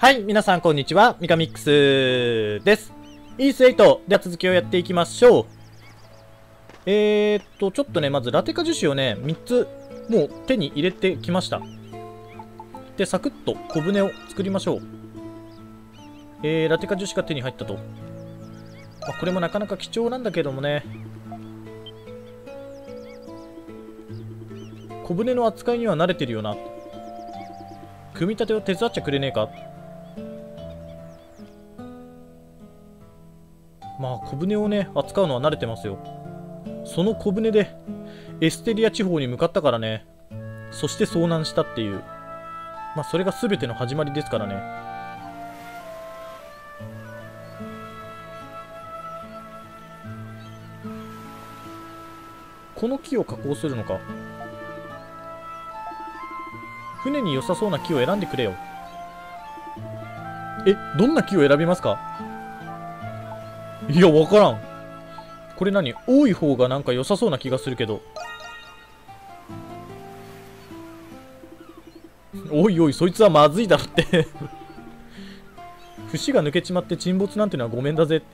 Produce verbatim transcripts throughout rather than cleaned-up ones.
はい、皆さんこんにちは。ミカミックスです。イースエイト では続きをやっていきましょう。えーっと、ちょっとね、まずラテカ樹脂をね、みっつもう手に入れてきました。で、サクッと小舟を作りましょう。えー、ラテカ樹脂が手に入ったと。まあ、これもなかなか貴重なんだけどもね。小舟の扱いには慣れてるよな。組み立てを手伝っちゃくれねえか。まあ小舟をね扱うのは慣れてますよ。その小舟でエステリア地方に向かったからね。そして遭難したっていう、まあそれが全ての始まりですからね。この木を加工するのか。船に良さそうな木を選んでくれよ。え、どんな木を選びますか？いや、わからん。これ何？多い方がなんか良さそうな気がするけど。おいおい、そいつはまずいだろって節が抜けちまって沈没なんてのはごめんだぜ。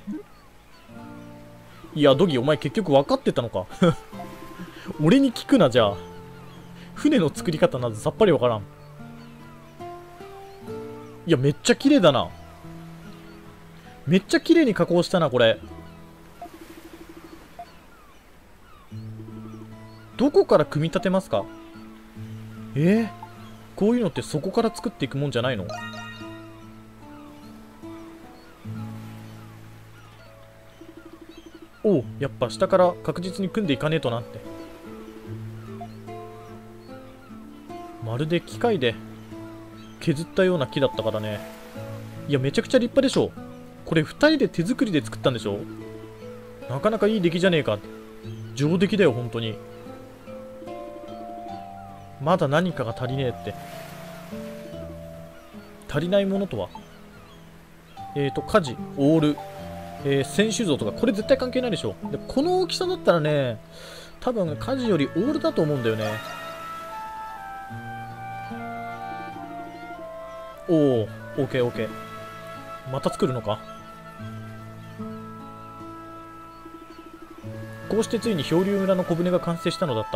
いや、ドギ、お前結局分かってたのか俺に聞くな、じゃあ。船の作り方などさっぱりわからん。いや、めっちゃ綺麗だな。めっちゃ綺麗に加工したな、これ。どこから組み立てますか？えー、こういうのってそこから作っていくもんじゃないの？おう、やっぱ下から確実に組んでいかねえとなって。まるで機械で削ったような木だったからね。いや、めちゃくちゃ立派でしょ。これふたりで手作りで作ったんでしょ。なかなかいい出来じゃねえか。上出来だよ、本当に。まだ何かが足りねえって。足りないものとは、えーと、舵、オール、えー、船首像とか、これ絶対関係ないでしょ。で、この大きさだったらね、多分舵よりオールだと思うんだよね。おお、オーケーオーケー。また作るのか。こうしてついに漂流村の小舟が完成したのだった。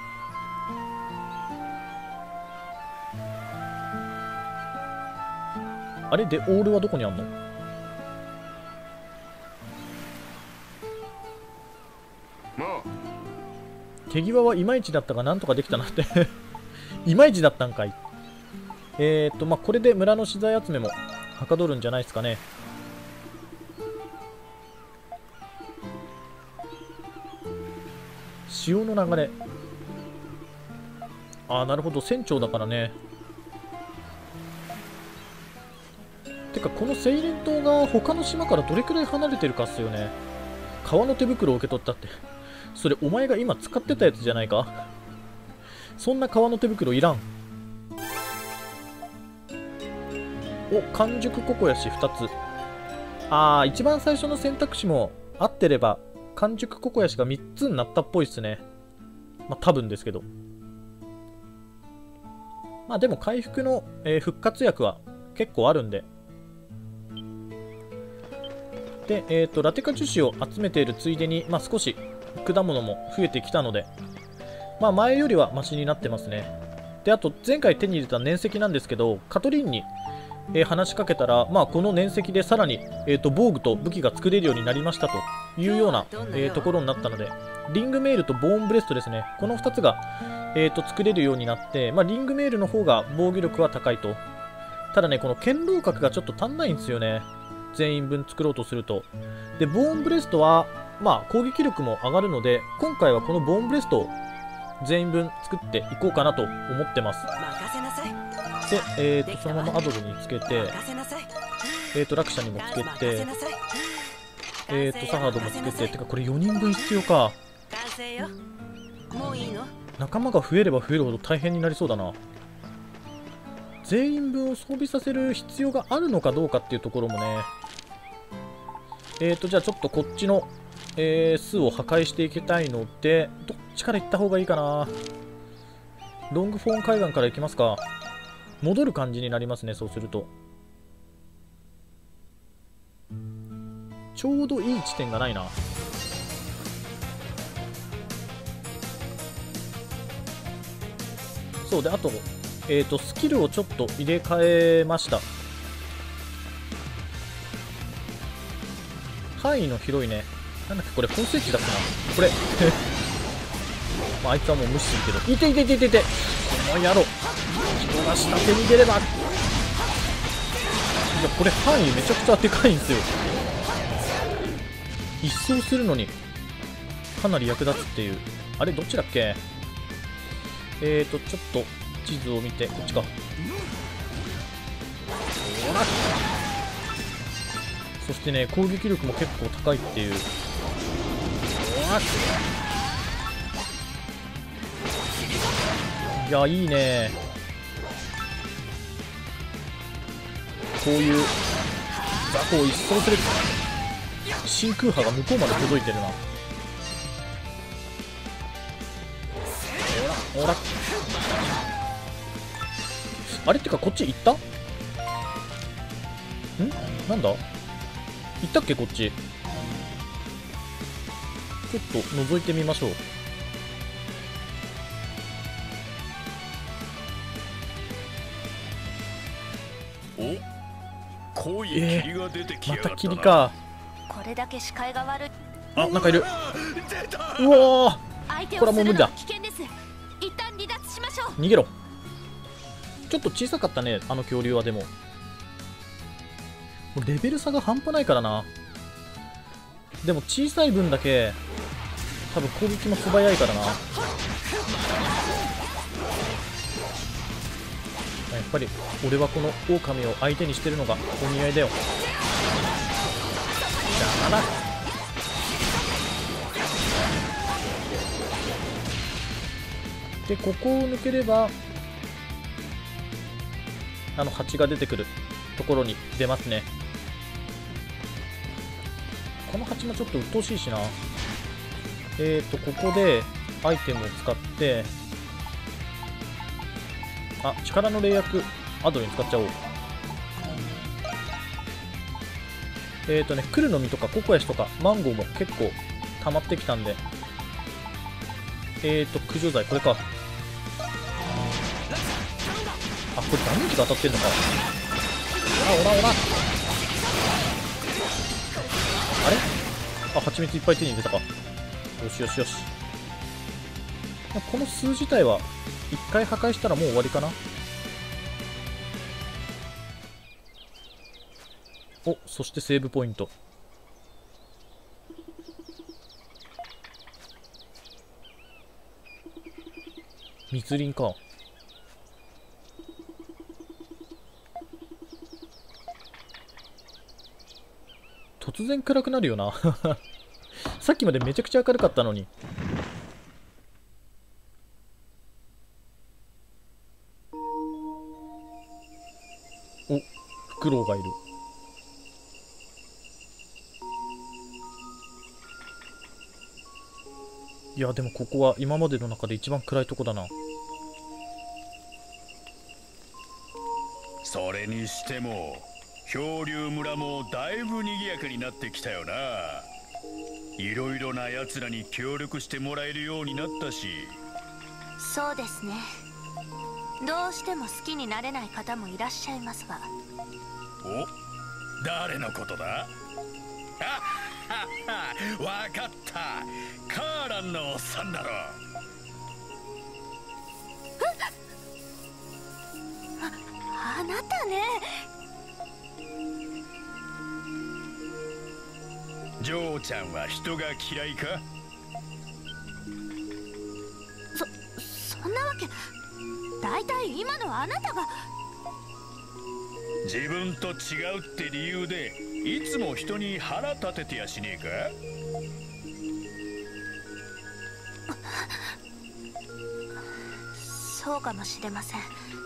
あれでオールはどこにあんの？手際はいまいちだったがなんとかできたなっていまいちだったんかい。えーっとまあこれで村の資材集めもはかどるんじゃないですかね。潮の流れ。ああ、なるほど、船長だからね。てかこのセイレン島が他の島からどれくらい離れてるかっすよね。革の手袋を受け取ったって、それお前が今使ってたやつじゃないか。そんな革の手袋いらん。お、完熟ココヤシふたつ。ああ、一番最初の選択肢も合ってれば完熟ココヤシがみっつになったっぽいっすね。まあ多分ですけど。まあでも回復の、えー、復活薬は結構あるんで。で、えっと、ラテカ樹脂を集めているついでに、まあ少し果物も増えてきたので、まあ前よりはマシになってますね。で、あと前回手に入れた粘石なんですけど、カトリンに、えー、話しかけたら、まあこの粘石でさらに、えーと、防具と武器が作れるようになりましたというような、えー、ところになったので、リングメールとボーンブレストですね。このふたつが、えーと、作れるようになって、まあリングメールの方が防御力は高いと。ただね、この堅牢角がちょっと足んないんですよね。全員分作ろうとすると。で、ボーンブレストは、まあ攻撃力も上がるので、今回はこのボーンブレストを全員分作っていこうかなと思ってます。で、えーと、そのままアドルにつけて、えーと、落車にもつけて、えーと、サハードもつけて、てかこれよにんぶん必要か。仲間が増えれば増えるほど大変になりそうだな。全員分を装備させる必要があるのかどうかっていうところもね。えーと、じゃあちょっとこっちの、えー、巣を破壊していきたいので、どっちから行った方がいいかな。ロングフォーン海岸から行きますか。戻る感じになりますね、そうすると。 ちょうどいい地点がないな。そうで、あと、えーと、スキルをちょっと入れ替えました。範囲の広いね。なんだっけ、これ、本聖地だっけな。これ。まあ、あいつはもう無視するけど。いていていていていて。この野郎。人が下手に出れば。いや、これ範囲めちゃくちゃでかいんですよ。一掃するのに、かなり役立つっていう。あれ、どっちだっけ。えーと、ちょっと地図を見て、こっちか。ほら。そしてね、攻撃力も結構高いっていう。ほら。いや、いいね。こういう雑魚を一掃する。真空波が向こうまで届いてるな。ほらほら。あれってか、こっち行った？ん？なんだ？行ったっけ、こっち。ちょっと覗いてみましょう。 お、濃い霧が出てきやがったな。 また霧か。 これだけ視界が悪い。 あ、なんかいる。うわー、これはもう無理だ。 危険です。一旦離脱しましょう。 逃げろ。ちょっと小さかったね、あの恐竜は。でももうレベル差が半端ないからな。でも小さい分だけ多分攻撃も素早いからな。やっぱり俺はこの狼を相手にしてるのがお似合いだよ。邪魔だ。で、ここを抜ければあの蜂が出てくるところに出ますね。この蜂もちょっと鬱陶しいしな。えーと、ここでアイテムを使って、あ、力の霊薬アドに使っちゃおう。えーとね、クルの実とかココヤシとかマンゴーも結構溜まってきたんで、えーと、駆除剤、これか。あ、これダメージが当たってんのか。おらおらおら。あれ？あ、蜂蜜いっぱい手に入れたか。よしよしよし。この巣自体は一回破壊したらもう終わりかな。お、そしてセーブポイント。密林か。突然暗くなるよな。さっきまでめちゃくちゃ明るかったのに。お、フクロウがいる。いや、でもここは今までの中で一番暗いとこだな。 それにしても漂流村もだいぶ賑やかになってきたよな。いろいろなやつらに協力してもらえるようになったし。 そうですね。どうしても好きになれない方もいらっしゃいますが。 お、誰のことだ？わかった。カーランのおっさんだろ。 あ、あなたね。 ジョーちゃんは人が嫌いか？ そ、そんなわけ。だいたい今のあなたが。 自分と違うって理由でいつも人に腹立ててやしねえか？ そうかもしれません。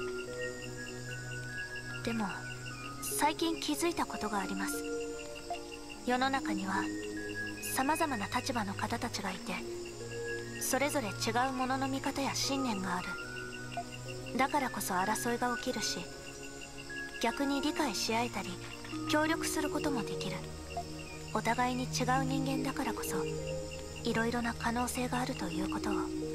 でも最近気づいたことがあります。世の中にはさまざまな立場の方たちがいて、それぞれ違うものの見方や信念がある。だからこそ争いが起きるし、逆に理解し合えたり協力することもできる。 お互いに違う人間だからこそいろいろな可能性があるということ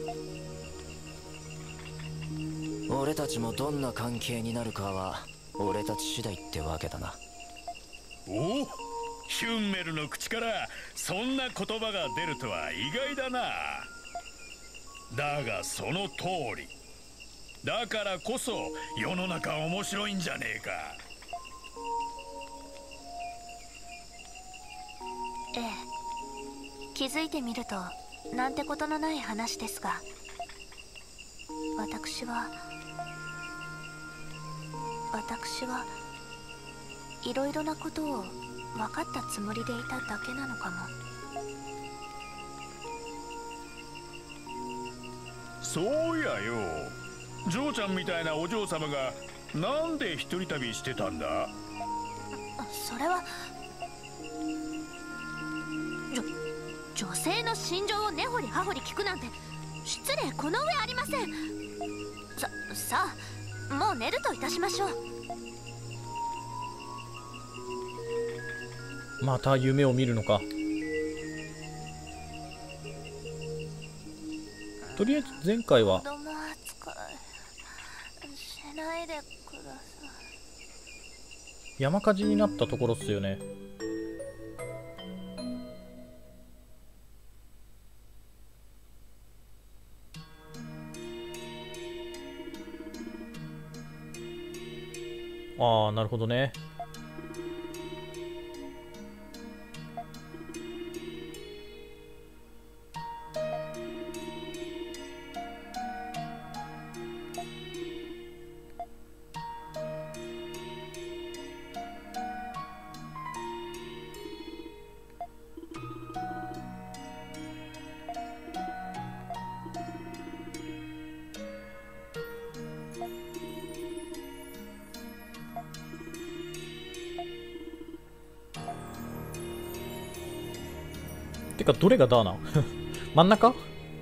を。 俺たちもどんな関係になるかは俺たち次第ってわけだな。 お、ヒュンメルの口からそんな言葉が出るとは意外だな。だがその通りだからこそ世の中面白いんじゃねえか。 ええ、気づいてみるとなんてことのない話ですが、私は私はいろいろなことを分かったつもりでいただけなのかも。 そうやよ、ジョーちゃんみたいなお嬢様がなんで一人旅してたんだ。 それはじょ女性の心情を根掘り葉掘り聞くなんて失礼この上ありません。ささあもう寝るといたしましょう。 また夢を見るのか。とりあえず前回は子供扱いしないでください。 山火事になったところっすよね。ああ、なるほどね。てかどれがダーナ真ん中。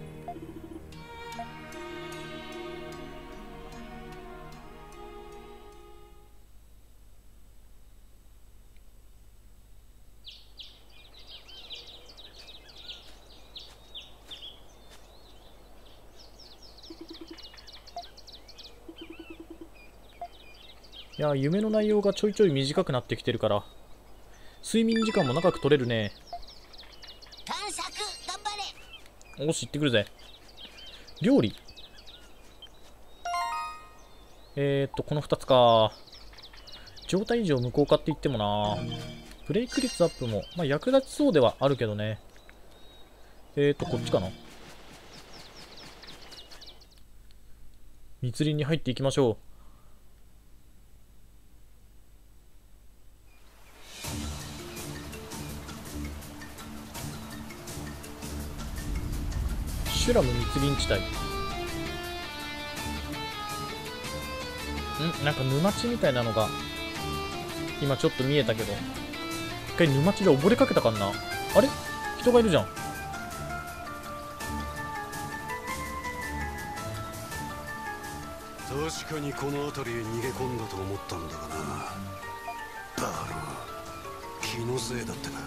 いや、夢の内容がちょいちょい短くなってきてるから睡眠時間も長く取れるね。 探索頑張れ。 おし、行ってくるぜ。料理。えーっと、このふたつか。状態異常無効化って言ってもな。ブレイク率アップも、まあ、役立ちそうではあるけどね。えーっと、こっちかな。密林に入っていきましょう。シュラム密林地帯。んなんか沼地みたいなのが今ちょっと見えたけど、一回沼地で溺れかけたかんな。あれ人がいるじゃん。 確かにこの辺りへ逃げ込んだと思ったんだがな。だろう、気のせいだってか。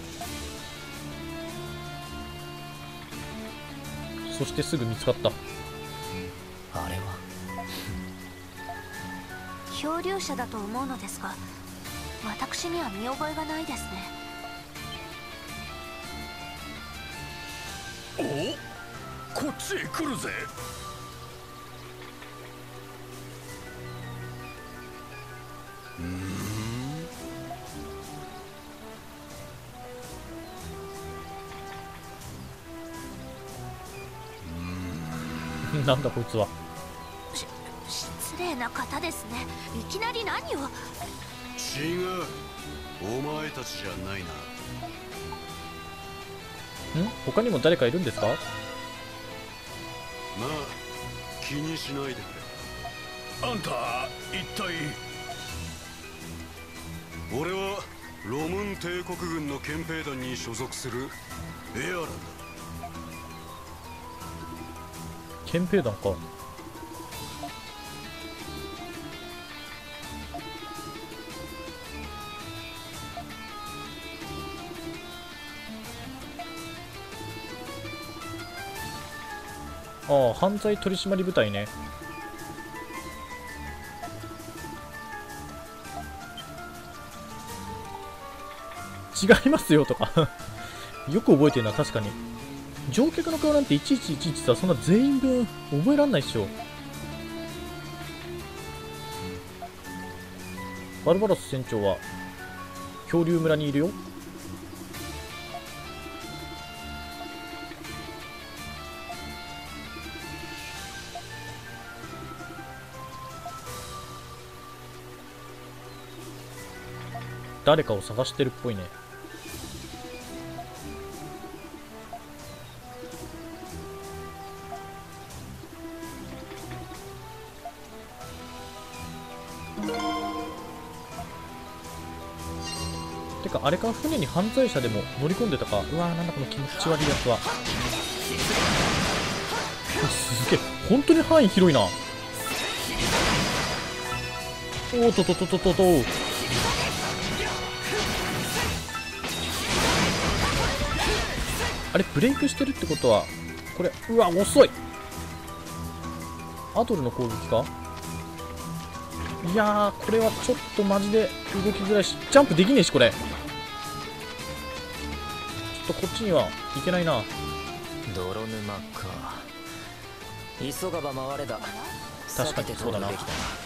そしてすぐ見つかった。 あれは漂流者だと思うのですが、私には見覚えがないですね。 お、こっちへ来るぜ。 なんだこいつは。 し失礼な方ですね。いきなり何を。 違う、お前たちじゃないな。 ん他にも誰かいるんですか。 まあ気にしないでくあんた一体。 れ。俺はロムン帝国軍の憲兵団に所属するエアランだ。 憲兵団か。 ああ、犯罪取締部隊ね。違いますよとかよく覚えてるな。確かに乗客の顔なんていちいちいちいちさ、そんな全員分覚えらんないっしょ。バルバロス船長は恐竜村にいるよ。誰かを探してるっぽいね。てかあれか、船に犯罪者でも乗り込んでたか。うわー、なんだこの気持ち悪いやつは。すげえ、本当に範囲広いな。おーとととととと。あれブレイクしてるってことはこれ、うわ遅い。アドルの攻撃か。いやー、これはちょっとマジで動きづらいし、ジャンプできねえし、これちょっとこっちには行けないな。 泥沼か。急がば回れだ。 確かにそうだな。ほ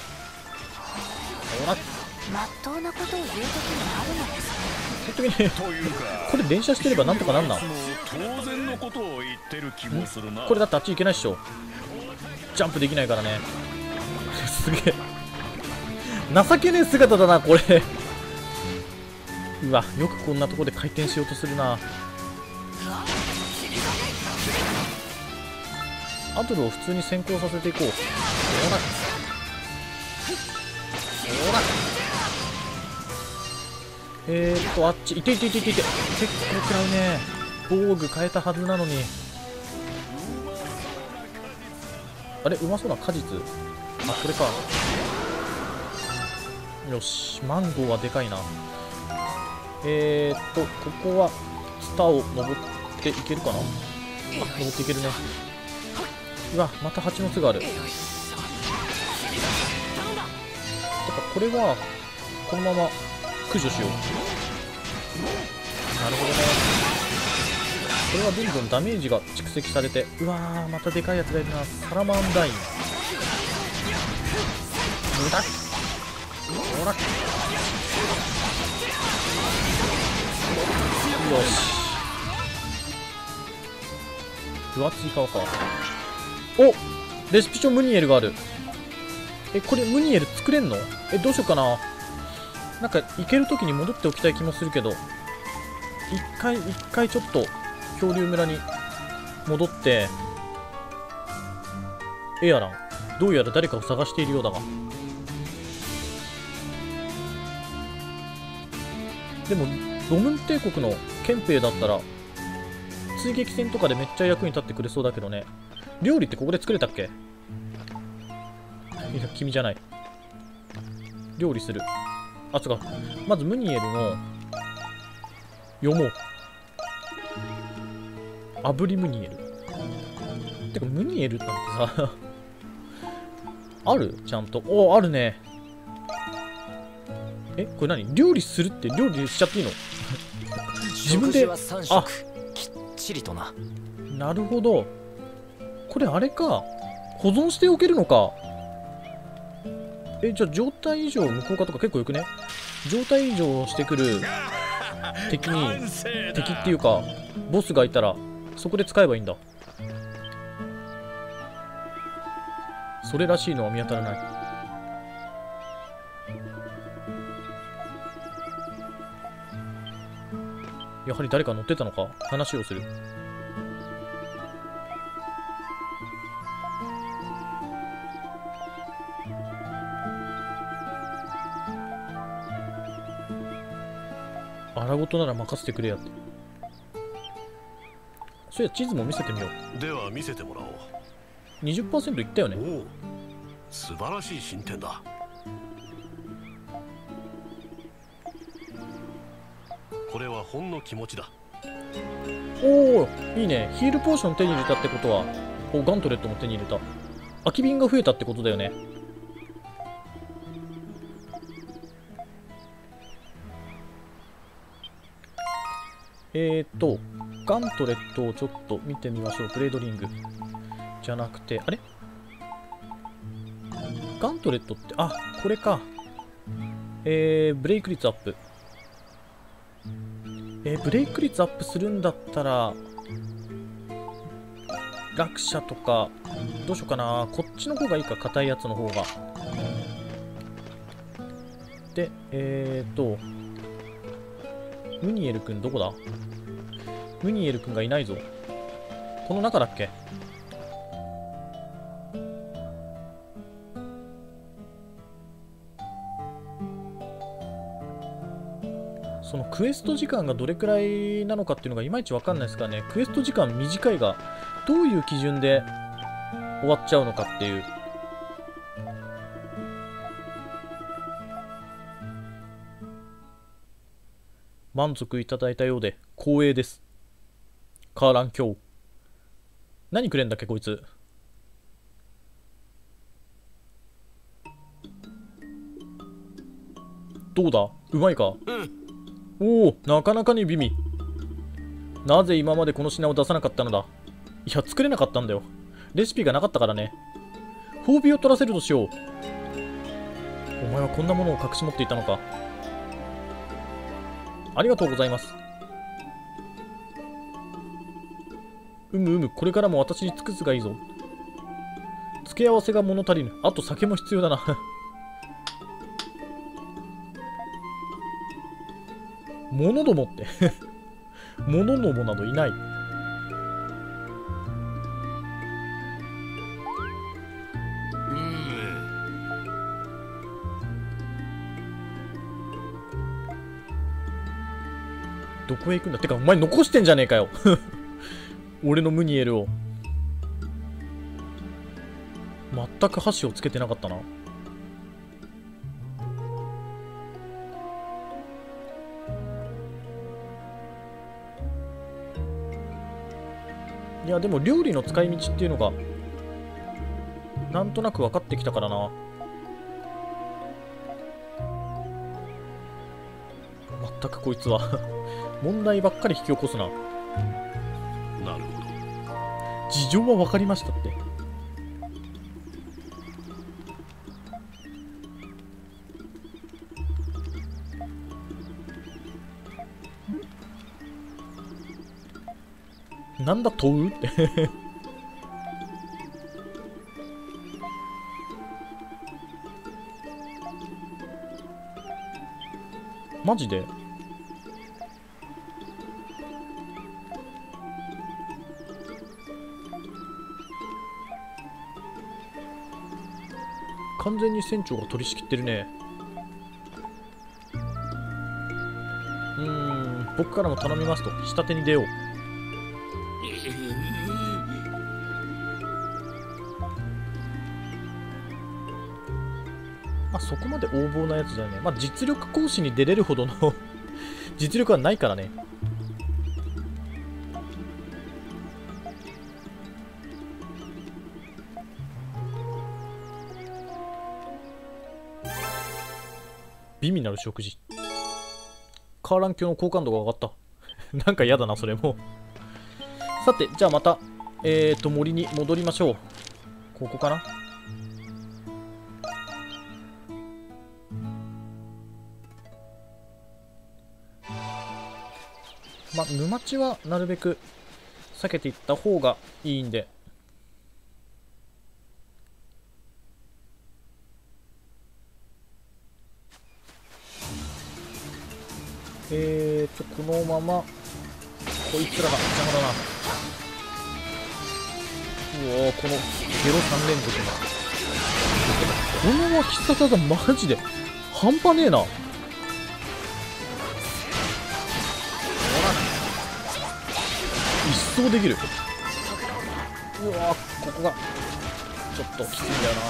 ら、 まっとうなことを言う時もあるのですね。 というか、 これ連射してればなんとかなんな。 当然のことを言ってる気もするな。 これだってあっち行けないっしょ。ジャンプできないからね。すげえ情けねえ姿だなこれうわ、よくこんなとこで回転しようとするな。アドルを普通に先行させていこう。ほらほら、えーっとあっちいていていていていて、結構食らうね。防具変えたはずなのに。あれ、うまそうな果実。あ、これか。よし、マンゴーはでかいな。えーっとここはツタを登っていけるかな。あ、登っていけるね。うわ、また蜂の巣がある。てかこれはこのまま駆除しよう。なるほどね。これはどんどんダメージが蓄積されて、うわー、またでかいやつがいるな。サラマンダイン。無駄。ほら。よし。分厚い皮か。お、レシピ書ムニエルがある。え、これムニエル作れんの？え、どうしようかな。なんか行けるときに戻っておきたい気もするけど、一回一回ちょっと恐竜村に戻って。エアラン、どうやら誰かを探しているようだが。でもロムン帝国の憲兵だったら追撃戦とかでめっちゃ役に立ってくれそうだけどね。料理ってここで作れたっけ？いや、君じゃない。料理する。あ、つか、まずムニエルの読もう。炙りムニエル。てかムニエルなんてさある？ちゃんと。おー、あるね。え、これ何？料理するって料理しちゃっていいの？自分で。あ、 きっちりとな。 なるほど。これあれか、保存しておけるのか。え、じゃあ状態異常無効化とか結構よくね。状態異常してくる敵に、敵っていうかボスがいたらそこで使えばいいんだ。それらしいのは見当たらない。やはり誰か乗ってたのか。話をする。荒事なら任せてくれやって。そういや地図も見せてみよう。 では見せてもらおう。 にじゅっパーセント いったよね。 おお、素晴らしい進展だ。これはほんの気持ちだ。 おお、いいね。ヒールポーション手に入れたってことはお、ガントレットも手に入れた。空き瓶が増えたってことだよね。えーと、ガントレットをちょっと見てみましょう。ブレードリング。じゃなくて、あれガントレットって、あ、これか。えー、ブレイク率アップ。えー、ブレイク率アップするんだったら、落車とか、どうしようかな。こっちの方がいいか、硬いやつの方が。で、えーと、ムニエル君どこだ？ムニエル君がいないぞ。この中だっけ？そのクエスト時間がどれくらいなのかっていうのがいまいちわかんないですからね。クエスト時間短いがどういう基準で終わっちゃうのかっていう。満足いただいたようで光栄です。カーラン卿。何くれんだっけこいつ。どうだ、うまいか。おお、なかなかに美味。なぜ今までこの品を出さなかったのだ。いや、作れなかったんだよ。レシピがなかったからね。褒美を取らせるとしよう。お前はこんなものを隠し持っていたのか。ありがとうございます。うむうむ、これからも私に尽くすがいいぞ。付け合わせが物足りぬ。あと酒も必要だな。物どもって物どもなどいない。どこへ行くんだ。てかお前残してんじゃねえかよ俺のムニエルを。全く箸をつけてなかったな。いやでも料理の使い道っていうのがなんとなく分かってきたからな。全くこいつは問題ばっかり引き起こすな。 なるほど。 事情は分かりましたって。なんだ問うってマジで完全に船長が取り仕切ってるね。うーん、僕からも頼みますと下手に出よう。まあそこまで横暴なやつじゃね。まあ実力行使に出れるほどの実力はないからね。美味なる食事。カーラン卿の好感度が上がったなんか嫌だなそれもさてじゃあまたえーと森に戻りましょう。ここかな。まあ沼地はなるべく避けていった方がいいんで。えーとこのままこいつらが邪魔だな。うおー、このゲロさん連続がこの脇さ技マジで半端ねえな。一掃できる。うわー、ここがちょっときついんだよ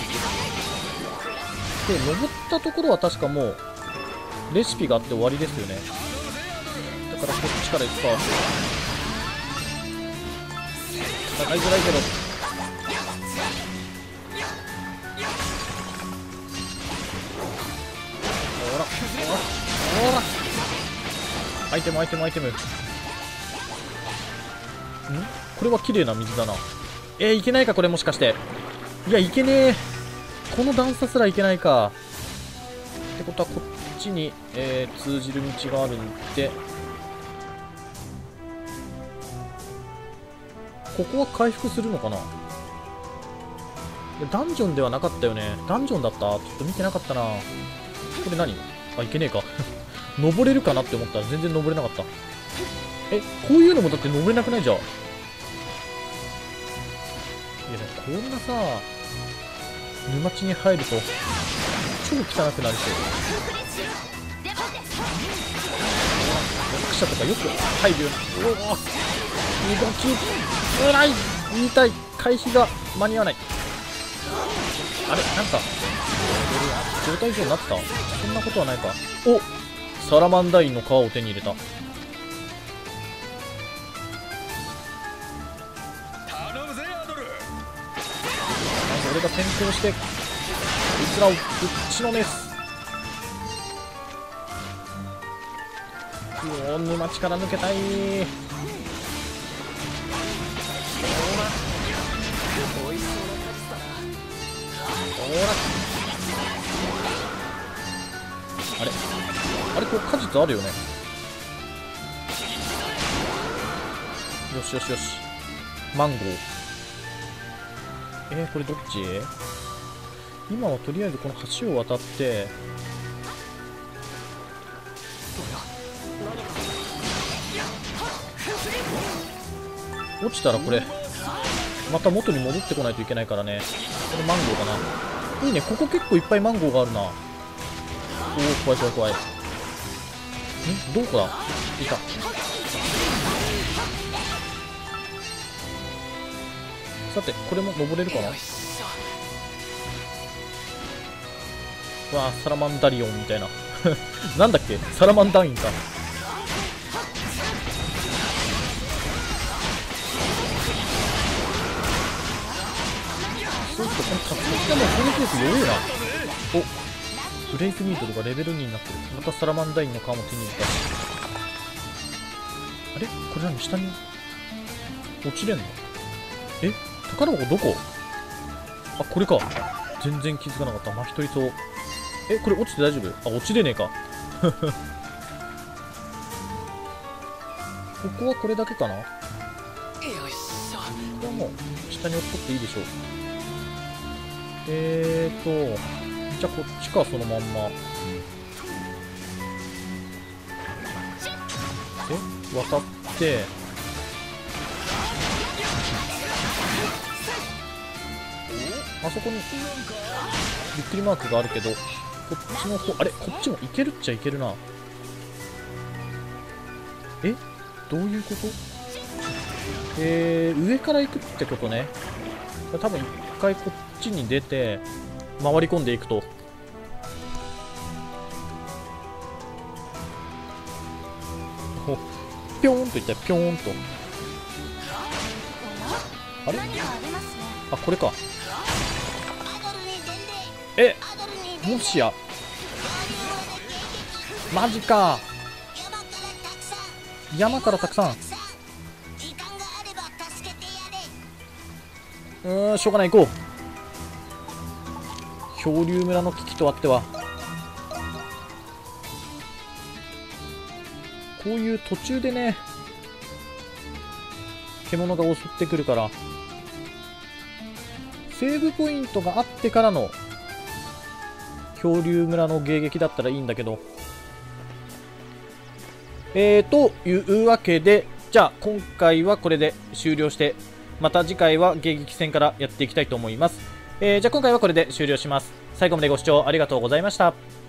な。で登ったところは確かもうレシピがあって終わりですよね。だからこっちから行くか。戦いづらいけどアイテムアイテムアイテム。んこれは綺麗な水だな。えー、いけないかこれ、もしかして。いや、いけねえ。この段差すらいけないか。ってことはこっちに、えー、通じる道があるんで、ここは回復するのかな。ダンジョンではなかったよね。ダンジョンだった？ちょっと見てなかったな。これ何？あ、いけねえか。登れるかなって思ったら全然登れなかった。え、こういうのもだって登れなくないじゃん。いや、こんなさ、沼地に入ると超汚くなるし、役者とかよく入るような。うお動きつらい。言いたい。回避が間に合わない。あれなんか状態異常になった？そんなことはないか。お、サラマンダインの皮を手に入れた。 頼むぜアドル。 俺が転校してこいつらをぶっちのめす。うお、沼地から抜けたい。ほら、あれあれ、これ果実あるよね。よしよしよし、マンゴー。えー、これどっち？今はとりあえずこの橋を渡って、落ちたらこれまた元に戻ってこないといけないからね。これマンゴーかな。いいね、ここ結構いっぱいマンゴーがあるな。おお、怖い怖い怖い。んどこだ？いた。さて、これも登れるかな。うわあ、サラマンダリオンみたいな。なんだっけ、サラマンダインか。そうするとこの活躍がもう攻撃力弱いな。お、ブレイクニードルがレベルにになってる。またサラマンダインの皮も手に入れた。あれこれ何、下に落ちれんの？え、宝箱どこ？あ、これか。全然気づかなかった。巻き取りそう。え、これ落ちて大丈夫？あ、落ちれねえか。ここはこれだけかな。ここはもう下に落っこっていいでしょう。えーとじゃあこっちか、そのまんま。え、渡ってあそこにびっくりマークがあるけど、こっちの方、あれこっちもいけるっちゃいけるな。え、どういうこと？えー、上から行くってことね。多分一回こっちに出て回り込んでいくと、ほぴょーんといったらぴょーんと。あれ、あ、これか。え、もしやマジか。山からたくさん。うーん、しょうがない、行こう。漂流村の危機とあっては、こういう途中でね、獣が襲ってくるから、セーブポイントがあってからの漂流村の迎撃だったらいいんだけど。えーというわけで、じゃあ今回はこれで終了して、また次回は迎撃戦からやっていきたいと思います。えー、じゃあ今回はこれで終了します。最後までご視聴ありがとうございました。